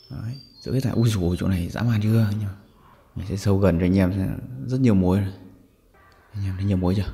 Đấy, giữ hết thả. Ui dồi, chỗ này dã man chưa anh em. Mình sẽ sâu gần cho anh em, rất nhiều muối này. Anh em thấy nhiều muối chưa?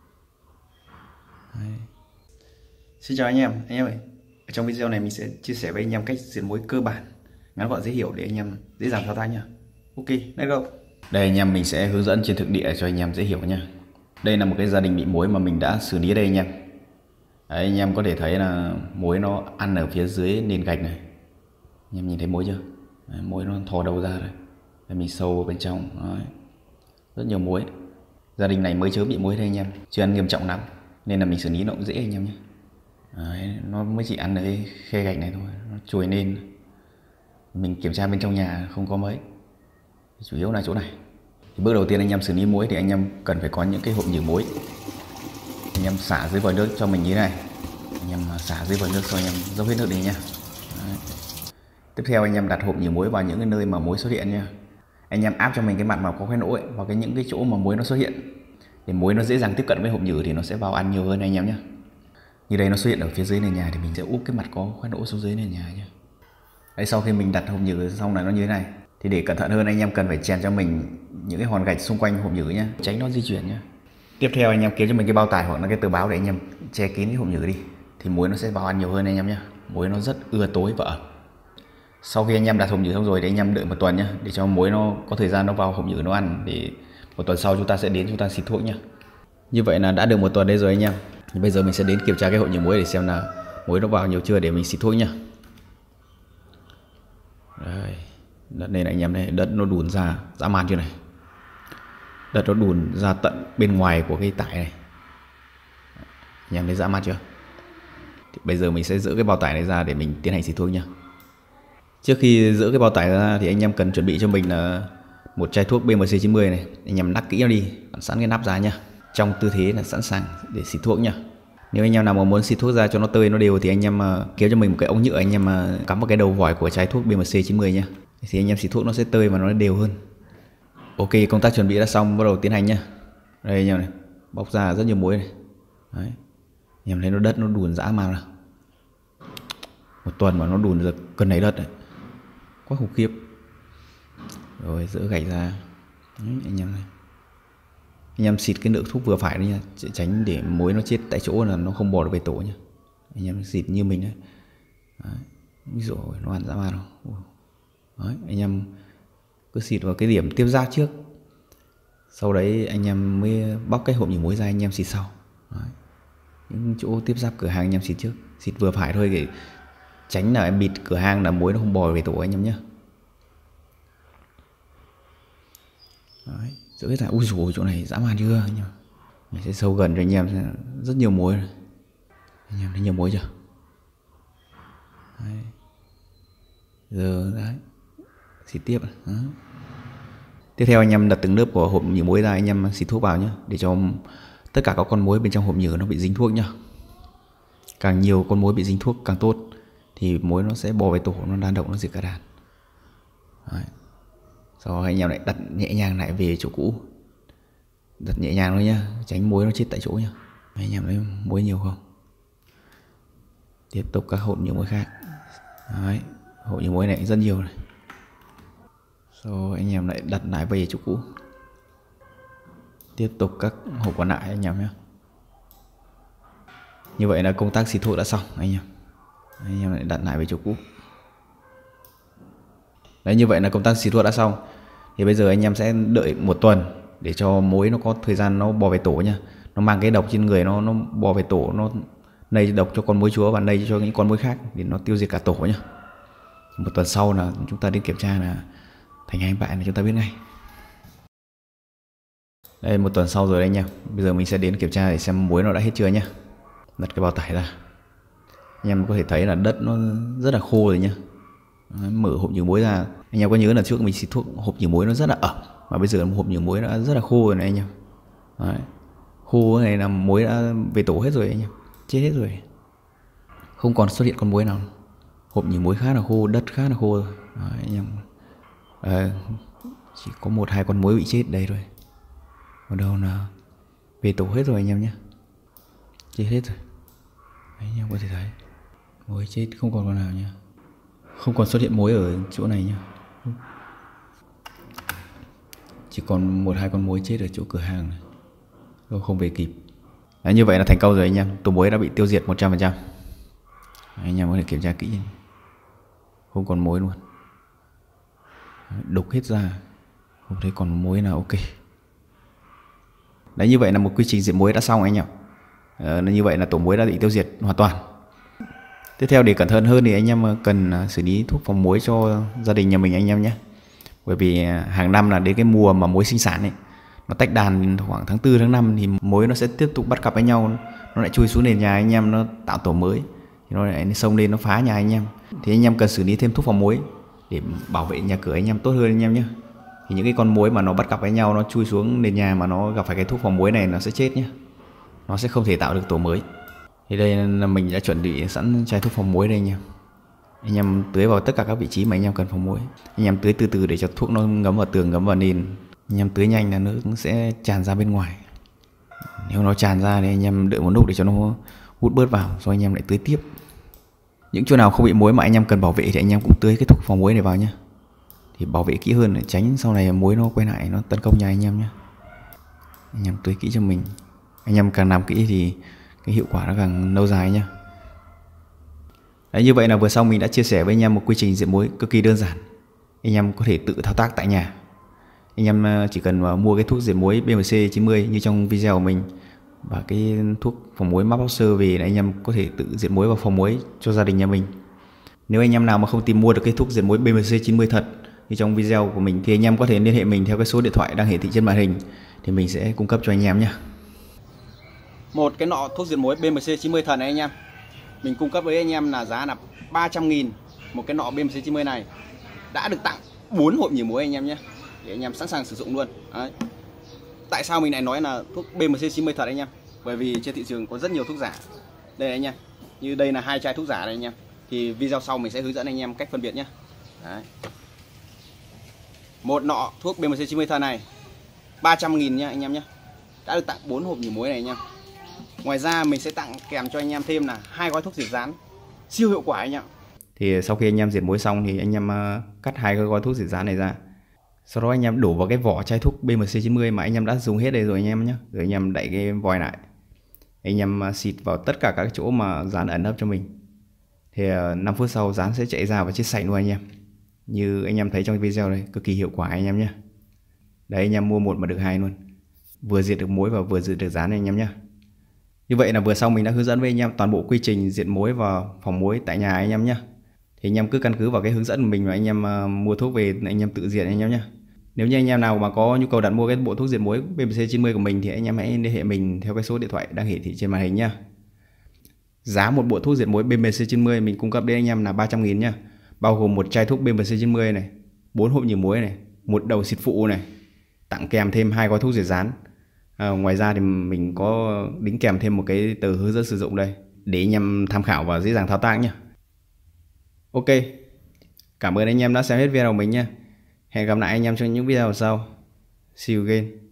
Đấy. Xin chào anh em ơi. Ở trong video này mình sẽ chia sẻ với anh em cách diệt muối cơ bản, ngắn gọn dễ hiểu để anh em dễ dàng thao tác nha. Ok, let's go. Đây anh em, mình sẽ hướng dẫn trên thực địa cho anh em dễ hiểu nha. Đây là một cái gia đình bị muối mà mình đã xử lý ở đây anh em. Đấy, anh em có thể thấy là muối nó ăn ở phía dưới nền gạch này. Anh em nhìn thấy muối chưa? Đấy, muối nó thò đầu ra rồi. Đây, mình sâu vào bên trong. Đấy. Rất nhiều muối. Gia đình này mới chớ bị muối đây anh em, chưa ăn nghiêm trọng lắm nên là mình xử lý nó cũng dễ anh em nhé. Đấy, nó mới chỉ ăn ở cái khe gạch này thôi, nó trồi lên. Mình kiểm tra bên trong nhà không có mấy, chủ yếu là chỗ này. Thì bước đầu tiên anh em xử lý muối thì anh em cần phải có những cái hộp nhử muối. Anh em xả dưới vòi nước cho mình như thế này. Anh em xả dưới vòi nước xong anh em dốc hết nước đi nha. Đấy. Tiếp theo anh em đặt hộp nhử muối vào những cái nơi mà muối xuất hiện nha. Anh em áp cho mình cái mặt mà có khoét lỗ ấy, vào những cái chỗ mà muối nó xuất hiện, để muối nó dễ dàng tiếp cận với hộp nhử thì nó sẽ vào ăn nhiều hơn anh em nhé. Như đây nó xuất hiện ở phía dưới nền nhà thì mình sẽ úp cái mặt có khoét lỗ xuống dưới nền nhà nhé. Đấy, sau khi mình đặt hộp nhử xong là nó như thế này thì để cẩn thận hơn anh em cần phải chèn cho mình những cái hòn gạch xung quanh hộp nhử nhé, tránh nó di chuyển nhé. Tiếp theo anh em kiếm cho mình cái bao tải hoặc là cái tờ báo để anh em che kín cái hộp nhử đi thì muối nó sẽ vào ăn nhiều hơn anh em nhé. Muối nó rất ưa tối và ẩm. Sau khi anh em đặt hộp nhử xong rồi thì anh em đợi một tuần nhé, để cho muối nó có thời gian nó vào hộp nhử nó ăn, để một tuần sau chúng ta sẽ đến chúng ta xịt thuốc nhé. Như vậy là đã được một tuần đây rồi anh em. Thì bây giờ mình sẽ đến kiểm tra cái hộp nhử muối để xem là muối nó vào nhiều chưa để mình xịt thuốc nhá. Đây, đất này anh em này, đất nó đùn ra dã man chưa này. Đất nó đùn ra tận bên ngoài của cái tải này. Anh em thấy dã man chưa? Thì bây giờ mình sẽ giữ cái bao tải này ra để mình tiến hành xịt thuốc nhá. Trước khi giữ cái bao tải ra thì anh em cần chuẩn bị cho mình là một chai thuốc BMC90 này. Anh em nắp kỹ nó đi, sẵn cái nắp ra nhá, trong tư thế là sẵn sàng để xịt thuốc nhá. Nếu anh em nào mà muốn xịt thuốc ra cho nó tơi nó đều thì anh em kéo cho mình một cái ống nhựa, anh em cắm vào cái đầu vòi của chai thuốc BMC90 nhá. Thì anh em xịt thuốc nó sẽ tơi và nó đều hơn. Ok, công tác chuẩn bị đã xong, bắt đầu tiến hành nhá. Đây anh em này, bóc ra rất nhiều muối này. Đấy. Anh em thấy nó đất nó đùn dã man nào. Một tuần mà nó đùn được cân này đất này. Quá khủng khiếp. Rồi dỡ gạch ra. Đấy, anh em này. Anh em xịt cái lượng thuốc vừa phải đấy nha, tránh để muối nó chết tại chỗ là nó không bò được về tổ nha. Anh em xịt như mình đấy. Ví dụ nó ăn dã man không? Đấy, anh em cứ xịt vào cái điểm tiếp giáp trước, sau đấy anh em mới bóc cái hộp nhử muối ra anh em xịt sau. Đấy. Những chỗ tiếp giáp cửa hàng anh em xịt trước, xịt vừa phải thôi để tránh là em bịt cửa hàng là muối nó không bò về tổ anh em nhé. Đấy, giữ hết thả. Ui dồi, chỗ này dã man chưa anh em. Mình sẽ sâu gần cho anh em, rất nhiều muối này. Anh em thấy nhiều muối chưa? Đấy. Giờ đấy, xịt tiếp. Đó. Tiếp theo anh em đặt từng lớp của hộp nhử muối ra, anh em xịt thuốc vào nhé, để cho tất cả các con muối bên trong hộp nhử nó bị dính thuốc nhá. Càng nhiều con muối bị dính thuốc càng tốt, thì muối nó sẽ bò về tổ, nó đan độc, nó diệt cả đàn. Đấy. Sau anh em lại đặt nhẹ nhàng lại về chỗ cũ, đặt nhẹ nhàng thôi nhá, tránh muối nó chết tại chỗ nhá. Anh em thấy muối nhiều không? Tiếp tục các hộp nhử muối khác. Đấy, hộp nhử muối này rất nhiều này. Sau anh em lại đặt lại về chỗ cũ. Tiếp tục các hộp còn lại anh em nhé. Như vậy là công tác xịt thuốc đã xong anh em. Anh em lại đặt lại về chỗ cũ. Đấy, như vậy là công tác xịt thuốc đã xong. Thì bây giờ anh em sẽ đợi một tuần để cho muối nó có thời gian nó bò về tổ nha. Nó mang cái độc trên người nó bò về tổ, nó lây độc cho con muối chúa và lây cho những con muối khác để nó tiêu diệt cả tổ nhá. Một tuần sau là chúng ta đi kiểm tra là thành hai bạn là chúng ta biết ngay. Đây, một tuần sau rồi đây nha. Bây giờ mình sẽ đến kiểm tra để xem muối nó đã hết chưa nhá. Đặt cái bao tải ra. Anh em có thể thấy là đất nó rất là khô rồi nhá. Mở hộp nhử muối ra. Anh em có nhớ là trước mình xịt thuốc hộp nhử muối nó rất là ẩm, mà bây giờ hộp nhử muối nó rất là khô rồi này anh em. Đấy. Khô này là muối đã về tổ hết rồi anh em, chết hết rồi, không còn xuất hiện con muối nào. Hộp nhử muối khá là khô, đất khá là khô rồi. Đấy, anh em. Chỉ có một hai con muối bị chết đây rồi, ở đâu là về tổ hết rồi anh em nhé, chết hết rồi. Đấy, anh em có thể thấy muối chết không còn con nào nha. Không còn xuất hiện mối ở chỗ này nhá. Chỉ còn 1-2 con mối chết ở chỗ cửa hàng này. Không về kịp. Đấy, như vậy là thành công rồi anh em. Tổ mối đã bị tiêu diệt 100%. Anh em có thể kiểm tra kỹ. Không còn mối luôn. Đục hết ra. Không thấy còn mối nào ok. Đấy, như vậy là một quy trình diệt mối đã xong anh em. Như vậy là tổ mối đã bị tiêu diệt hoàn toàn. Tiếp theo để cẩn thận hơn thì anh em cần xử lý thuốc phòng mối cho gia đình nhà mình anh em nhé. Bởi vì hàng năm là đến cái mùa mà mối sinh sản ấy, nó tách đàn khoảng tháng 4 tháng 5 thì mối nó sẽ tiếp tục bắt cặp với nhau, nó lại chui xuống nền nhà anh em, nó tạo tổ mới thì nó lại xông lên nó phá nhà anh em. Thì anh em cần xử lý thêm thuốc phòng mối để bảo vệ nhà cửa anh em tốt hơn anh em nhé. Thì những cái con mối mà nó bắt cặp với nhau, nó chui xuống nền nhà mà nó gặp phải cái thuốc phòng mối này, nó sẽ chết nhé. Nó sẽ không thể tạo được tổ mới. Thì đây là mình đã chuẩn bị sẵn chai thuốc phòng mối đây anh em. Anh em tưới vào tất cả các vị trí mà anh em cần phòng mối. Anh em tưới từ từ để cho thuốc nó ngấm vào tường, ngấm vào nền. Anh em tưới nhanh là nước sẽ tràn ra bên ngoài. Nếu nó tràn ra thì anh em đợi một lúc để cho nó hút bớt vào, rồi anh em lại tưới tiếp. Những chỗ nào không bị mối mà anh em cần bảo vệ thì anh em cũng tưới cái thuốc phòng mối này vào nhé. Thì bảo vệ kỹ hơn để tránh sau này mối nó quay lại nó tấn công nhà anh em nhé. Anh em tưới kỹ cho mình. Anh em càng làm kỹ thì cái hiệu quả nó càng lâu dài nhé. Đấy, như vậy là vừa xong mình đã chia sẻ với anh em một quy trình diệt mối cực kỳ đơn giản. Anh em có thể tự thao tác tại nhà. Anh em chỉ cần mua cái thuốc diệt mối BMC 90 như trong video của mình và cái thuốc phòng mối Mapboxer về, anh em có thể tự diệt mối và phòng mối cho gia đình nhà mình. Nếu anh em nào mà không tìm mua được cái thuốc diệt mối BMC 90 thật như trong video của mình thì anh em có thể liên hệ mình theo cái số điện thoại đang hiển thị trên màn hình thì mình sẽ cung cấp cho anh em nhé. Một cái nọ thuốc diệt mối BMC 90 thật này anh em, mình cung cấp với anh em là giá là 300.000 một cái nọ BMC 90 này, đã được tặng 4 hộp nhử mối anh em nhé, để anh em sẵn sàng sử dụng luôn. Đấy. Tại sao mình lại nói là thuốc BMC 90 thật anh em? Bởi vì trên thị trường có rất nhiều thuốc giả. Đây này anh em, như đây là 2 chai thuốc giả đây anh em. Thì video sau mình sẽ hướng dẫn anh em cách phân biệt nhé. Đấy. Một nọ thuốc BMC 90 thật này 300.000 nha anh em nhé, đã được tặng 4 hộp nhử mối này anh em. Ngoài ra mình sẽ tặng kèm cho anh em thêm là 2 gói thuốc diệt rán siêu hiệu quả anh em. Thì sau khi anh em diệt mối xong thì anh em cắt 2 cái gói thuốc diệt rán này ra. Sau đó anh em đổ vào cái vỏ chai thuốc BMC 90 mà anh em đã dùng hết đây rồi anh em nhé. Rồi anh em đậy cái vòi lại. Anh em xịt vào tất cả các chỗ mà rán ẩn nấp cho mình. Thì 5 phút sau rán sẽ chạy ra và chết sạch luôn anh em. Như anh em thấy trong video đây, cực kỳ hiệu quả anh em nhé. Đấy, anh em mua 1 mà được 2 luôn. Vừa diệt được mối và vừa diệt được rán anh em nhé. Như vậy là vừa xong mình đã hướng dẫn với anh em toàn bộ quy trình diệt mối và phòng mối tại nhà anh em nhé. Thì anh em cứ căn cứ vào cái hướng dẫn của mình và anh em mua thuốc về anh em tự diệt anh em nhé. Nếu như anh em nào mà có nhu cầu đặt mua cái bộ thuốc diệt mối BMC 90 của mình thì anh em hãy liên hệ mình theo cái số điện thoại đang hiển thị trên màn hình nhé. Giá một bộ thuốc diệt mối BMC 90 mình cung cấp đến anh em là 300.000 nhé. Bao gồm một chai thuốc BMC 90 này, 4 hộp nhử mối này, một đầu xịt phụ này, tặng kèm thêm 2 gói thuốc diệt rán. Ngoài ra thì mình có đính kèm thêm một cái tờ hướng dẫn sử dụng đây để anh em tham khảo và dễ dàng thao tác nhé. Ok, cảm ơn anh em đã xem hết video của mình nhé. Hẹn gặp lại anh em trong những video sau. See you again.